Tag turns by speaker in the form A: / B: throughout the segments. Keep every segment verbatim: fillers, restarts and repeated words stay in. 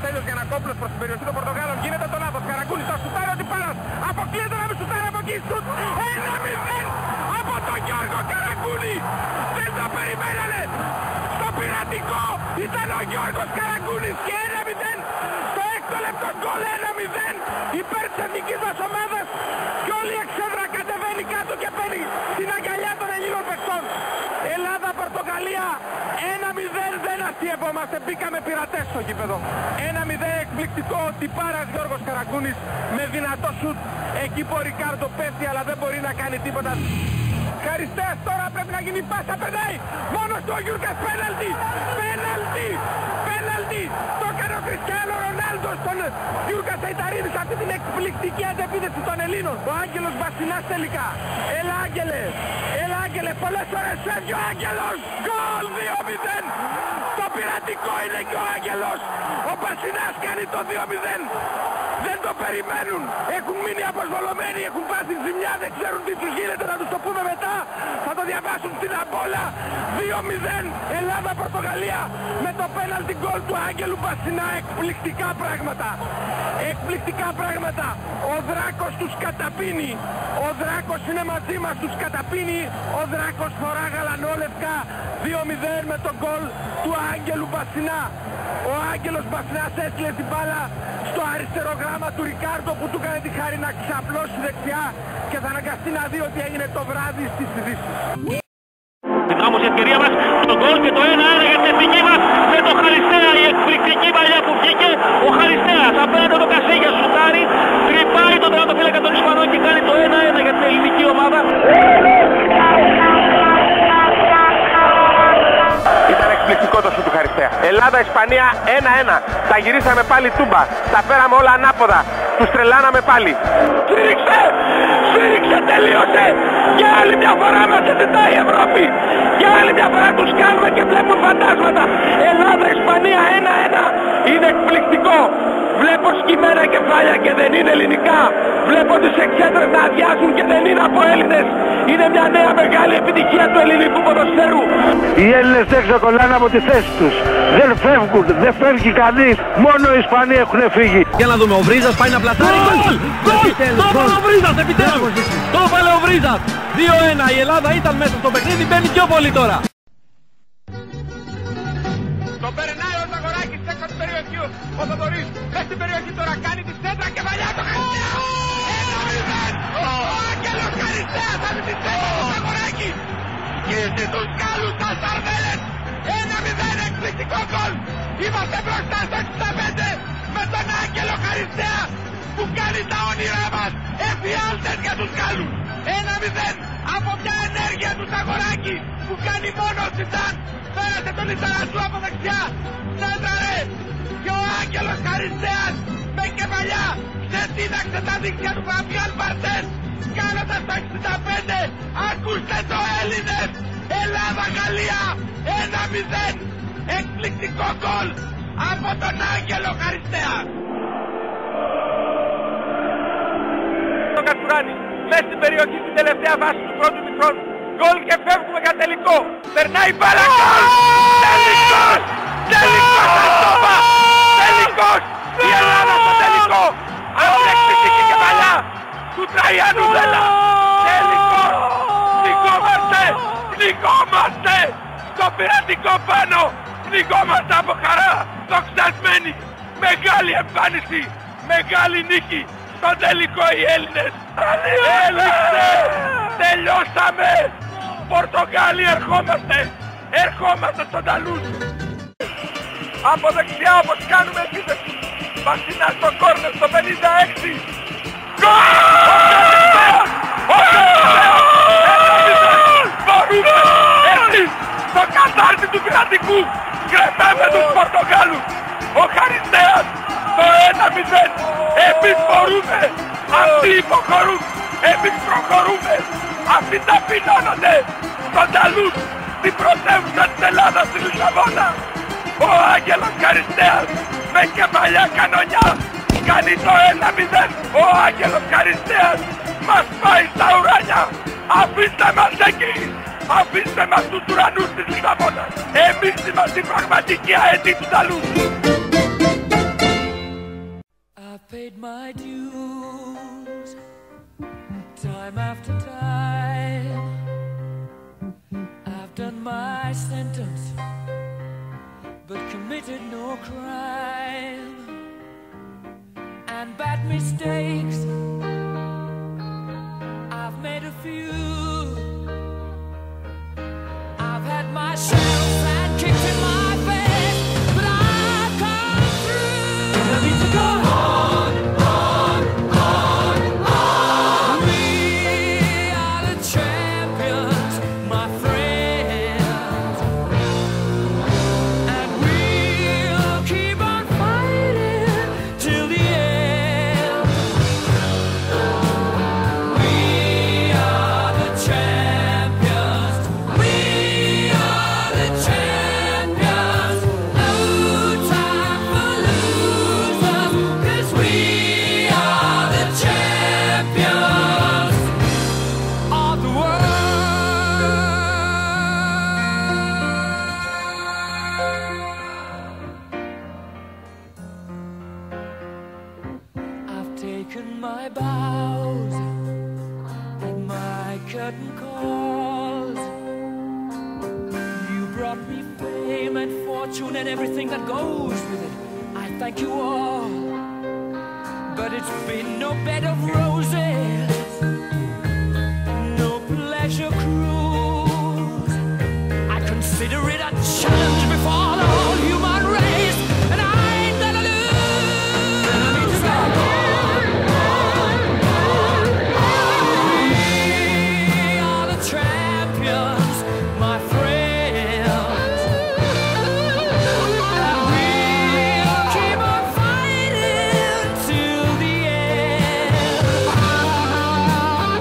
A: Στέλιος Γιαννακόπουλος προς την περιοχή των Πορτογάλων. Γίνεται το λάθος. Καραγκούνης θα σουτάρει ο Τιπάρας. Αποκλείεται να μην σουτάρει από εκεί. Σουτ. ένα μηδέν από τον Γιώργο Καραγκούνη. Δεν το περιμένανε. Στο πειρατικό ήταν ο Γιώργος Καραγκούνης και ένα μηδέn. Στο έκτο λεπτό γκολ ένα μηδέν υπέρ της εθνικής μας ομάδας. Και όλη η εξέδρα κατεβαίνει κάτω και παίρνει την αγκαλιά των Ελλήνων παιχτών. Ελλάδα-Πορτογαλία ένα μηδέν, δεν αστειευόμαστε, μπήκαμε πειρατές στο γήπεδο. ένα μηδέν εκπληκτικό, Τιπάρας Γιώργος Καραγκούνης με δυνατό σουτ. Εκεί που ο Ρικάρντο πέφτει αλλά δεν μπορεί να κάνει τίποτα. Χαριστέας τώρα πρέπει να γίνει πάσα, περνάει μόνος του ο Γιούρκας, πέναλτι, πέναλτι, πέναλτι. Το έκανε ο Κριστιάνο Ρονάλντο στον Γιούρκα Σαϊταρίδη σε αυτή την εκπληκτική αντεπίθεση των Ελλήνων. Ο Άγγελος Βασινάς τελικά. Έλα Άγγελε, έλα Άγγελε, πολλές ώρες φεύγει ο Άγγελος. Γκολ δύο μηδέν. Το πειρατικό είναι και ο Άγγελος. Ο Βασινάς κάνει το δύο μηδέν. Δεν το περιμένουν. Έχουν μείνει αποσβολωμένοι, έχουν πάθει ζημιά, δεν ξέρουν τι τους γίνεται, να τους το πούμε μετά. Θα το διαβάσουν στην αμπόλα. δύο μηδέν Ελλάδα-Πορτογαλία με το πέναλτι γκολ του Άγγελου Βασινά. Εκπληκτικά πράγματα. Εκπληκτικά πράγματα. Ο Δράκος τους καταπίνει. Ο Δράκος είναι μαζί μας, τους καταπίνει. Ο Δράκος φορά γαλανόλευκα. δύο μηδέν με το γκολ του Άγγελου Βασινά. Ο Άγγελος Βασινάς έστειλε την μπάλα στο αριστερό γράμμα του Ρικάρντο που του έκανε τη χάρη να ξαπλώσει δεξιά και θα αναγκαστεί να δει ότι έγινε το βράδυ στις ειδήσεις.
B: Την όμως η ευκαιρία μας, το γκολ και το ένα ένα για την εθνική μας με το Χαριστέα, η εκπληκτική παλιά που βγήκε. Ο Χαριστέας απέναντι το Κασίγια σουτάρει, τρυπάει τον τερματοφύλακα των Ισπανών και κάνει το ένα ένα για την ελληνική ομάδα.
A: Ήταν εκπληκτικό το σου του Χαριστέα. Ελλάδα-Ισπανία ένα ένα. Τα γυρίσαμε πάλι τούμπα. Τα φέραμε όλα ανάποδα. Τους τρελάναμε πάλι. Σφύριξε! Σφύριξε! Τελείωσε! Για άλλη μια φορά μας ζητάει η Ευρώπη. Για άλλη μια φορά τους κάνουμε και βλέπουμε φαντάσματα. Ελλάδα-Ισπανία ένα ένα. Είναι εκπληκτικό. Βλέπω σκυμμένα κεφάλια και δεν είναι ελληνικά. Βλέπω τις εξέδρες να αδειάζουν και δεν είναι από Έλληνες. Είναι μια νέα μεγάλη επιτυχία του ελληνικού ποδοσφαίρου.
C: Οι Έλληνες έξω κολλάνε από τη θέση τους. Δεν φεύγουν, δεν φεύγει κανείς. Μόνο οι Ισπανοί έχουν φύγει.
D: Για να δούμε, ο Βρίζας πάει να πλατάρει. Γκολ! Γκολ! Το έβαλε ο Βρίζας, επιτέλους! Το έβαλε ο Βρίζας. δύο ένα, η Ελλάδα ήταν μέσα στο παιχνίδι, μπαίνει πιο πολύ τώρα.
A: Το περνάει ο Ζαγοράκης έξω την περιοχή. Ο Θοδωρής μέσα στην περιοχή τώρα κάνει τη σέντρα και βαλιά το Χαριστέα. ένα μηδέν. Ο Άγγελος Χαριστέας από τη σέντρα του Ζαγοράκη. Και στους καλούς τα Σαρδέλες. ένα μηδέν εκπληκτικό γκολ. Είμαστε μπροστά στο εξήντα πέντε με τον Άγγελο Χαριστέα που κάνει τα όνειρά μας εφιάλτες για τους Γάλλους. ένα μηδέν από μια ενέργεια του Ζαγοράκη που κάνει μόνο Σιντάν. Πέρασε τον Λιζαραντού από δεξιά. Σέντραρε. Και ο Άγγελος Χαριστέας με κεφαλιά ξετίναξε τα δίκτυα του Φαβιάν Μπαρτές. Κάνοντας το εξήντα πέντε. Ακούστε το Έλληνες. Ελλάδα-Γαλλία ένα μηδέν. Εκπληκτικό γκολ από τον Άγγελο Χαριστέα. Το Κατσουράνη μέσα στην περιοχή στην τελευταία βάση του πρώτου μηχρόνου. Γκολ και φεύγουμε για τελικό. Περνάει μπάλα. Τελικός! Τελικός Αστόπα! Τελικός! Η Ελλάδα στο τελικό! Από την εκπληκτική κεφαλιά του Τραϊάνου Βέλα! Τελικός! Πνιγόμαστε! Πνιγόμαστε! Στο πειρατικό πάνω! Πνιγόμαστε από χαρά! Δοξασμένοι! Μεγάλη εμφάνιση! Μεγάλη νίκη! Στο τελικό οι Έλληνες! Έληξε! Τελειώσαμε! Πορτογάλοι ερχόμαστε! Ερχόμαστε στον Ταλούς! Από δεξιά όπως κάνουμε επίθεση! Βασινά στο κόρνερ στο πενήντα έξι! Γκολ! Ο Χαριστέας! Ένα μηδέν! Μπορούμε! Εσείς! Στο κατάρτι του πειρατικού! Κρεμάμε τους Πορτογάλους! Ο Χαριστέας! Το ένα μηδέν! Εμείς μπορούμε! Αυτοί υποχωρούν! Εμείς προχωρούμε! Αυτοί ταπεινώνονται! Στον Ταλούς! Στην πρωτεύουσα της Ελλάδας στη Λισαβόνα! Ο Άγγελος Χαριστέας με κεφαλιά κανονιά κάνει το ένα μηδέν. Ο Άγγελος Χαριστέας μας πάει στα ουράνια. Αφήστε μας εκεί. Αφήστε μας τους ουρανούς της Λισαβόνας. Εμείς είμαστε η πραγματική αετή του Ταλούς.
E: paid my dues time after time. I've done my sentence but committed no crime. And bad mistakes I've made a few. I've had my shells and kicked in my face, but I've come through. And I need to go on, on, on, on. We are the champions, my friends, and we'll keep on fighting till the end. We are the champions. We are the champions. No time for losers, 'cause we are the champions of the world. I've taken my bows and my curtain calls. You brought me fame and fortune and everything that goes with it. I thank you all, but it's been no bed of roses, no pleasure cruise. I consider it a challenge before the whole human race, and I ain't gonna lose. And I need to go on, on, on, on. We are the champions, my friends, and we'll keep on fighting till the end.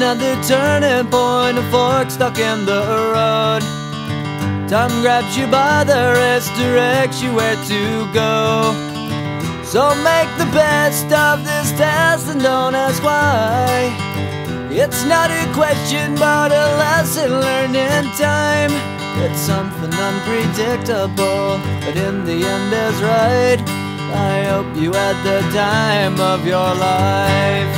F: another turning point, a fork stuck in the road. Time grabs you by the wrist, directs you where to go. So make the best of this test and don't ask why. It's not a question but a lesson learned in time. It's something unpredictable, but in the end is right. I hope you had the time of your life.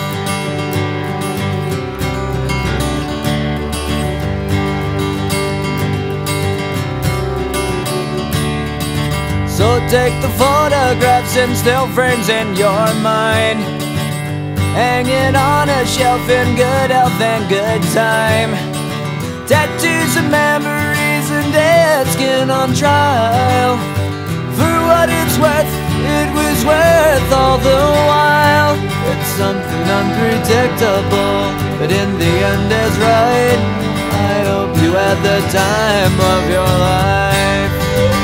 F: So take the photographs and still frames in your mind, hanging on a shelf in good health and good time. Tattoos of memories and dead skin on trial. For what it's worth, it was worth all the while. It's something unpredictable, but in the end is right. I hope you had the time of your life.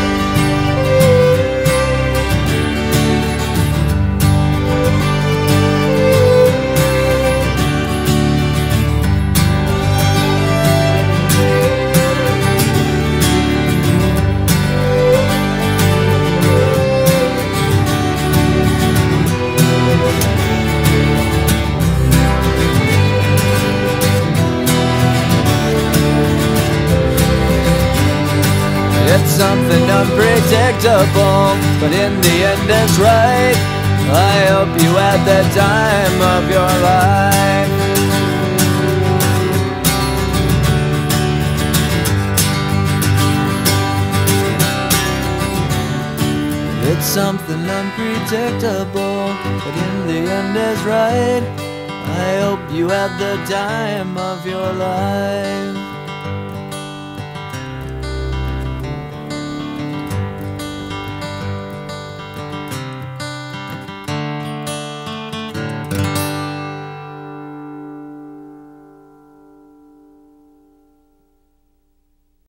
F: It's something unpredictable, but in the end it's right. I hope you had the time of your life. It's something unpredictable, but in the end is right. I hope you had the time of your life.